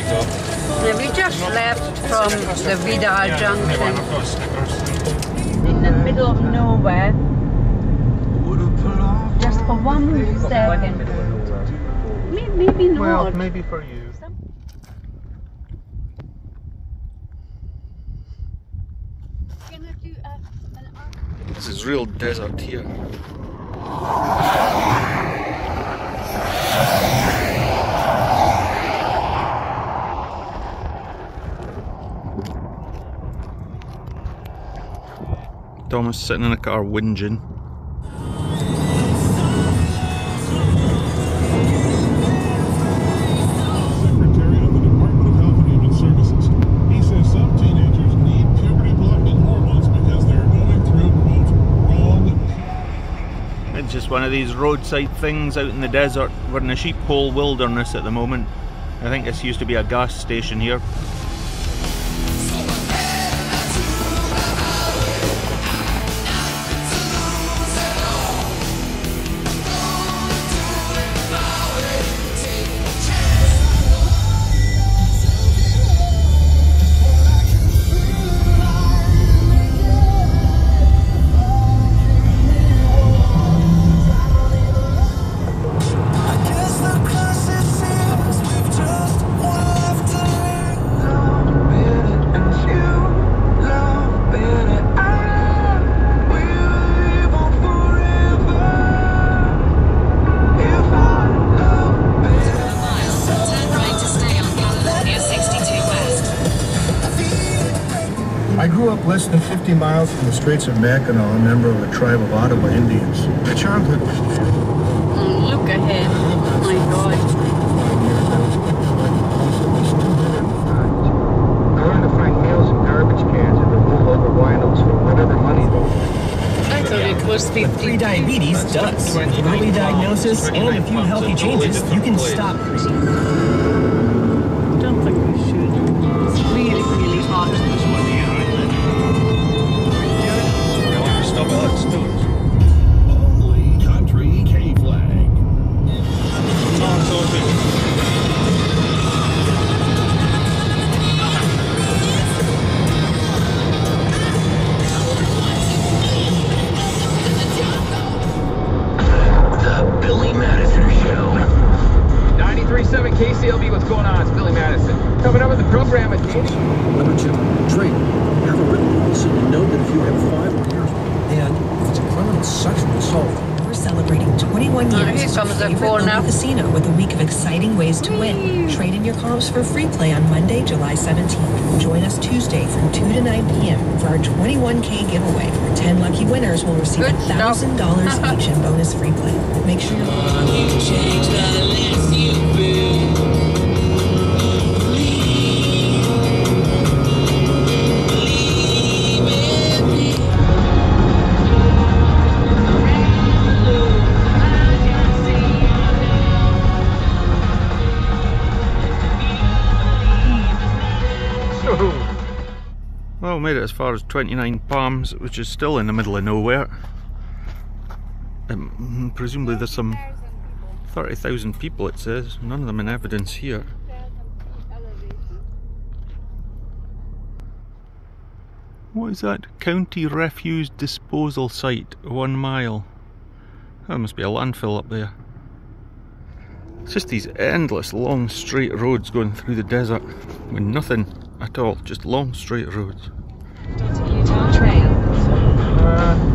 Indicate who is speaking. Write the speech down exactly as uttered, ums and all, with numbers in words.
Speaker 1: Yeah, we just left from the Vidal Junction in the middle of nowhere. Just for one second. Maybe not.
Speaker 2: Well, maybe for you. This is real desert here. Thomas sitting in a car whinging. Just one of these roadside things out in the desert. We're in a sheep hole wilderness at the moment. I think this used to be a gas station here.
Speaker 3: I grew up less than fifty miles from the Straits of Mackinac, a member of the tribe of Ottawa Indians. My childhood was shared.
Speaker 1: Oh, look ahead. Oh my God.
Speaker 3: I learned to find meals in garbage cans and to roll over winos for whatever money they
Speaker 1: I thought it was fifty.
Speaker 4: But pre-diabetes does. With an early diagnosis and a few healthy changes, you can stop.
Speaker 1: I don't think we should. It's really, really hot.
Speaker 5: Only country K flag.
Speaker 6: The Billy Madison Show. ninety-three point seven K C L B, what's going on? It's Billy Madison. Coming up with the program at Danny.
Speaker 7: Number two, drink. Have a written policy to know that if you have five or years and if it's a criminal sexual assault.
Speaker 8: We're celebrating twenty-one
Speaker 1: Oh,
Speaker 8: years
Speaker 1: here
Speaker 8: as
Speaker 1: comes
Speaker 8: your
Speaker 1: the
Speaker 8: favorite
Speaker 1: call
Speaker 8: local
Speaker 1: now.
Speaker 8: casino with a week of exciting ways to win. Trade in your comps for free play on Monday, July seventeenth. Join us Tuesday from two to nine P M for our twenty-one K giveaway. ten lucky winners will receive
Speaker 1: Good
Speaker 8: one thousand dollars each in bonus free play. Make sure you're
Speaker 2: Well, made it as far as Twentynine Palms, which is still in the middle of nowhere. Um, presumably there's some thirty thousand people, it says. None of them in evidence here. What is that? County Refuse Disposal Site, one mile. Oh, there must be a landfill up there. It's just these endless long straight roads going through the desert with nothing at all, just long straight roads.
Speaker 8: Utah Trail.
Speaker 3: Uh,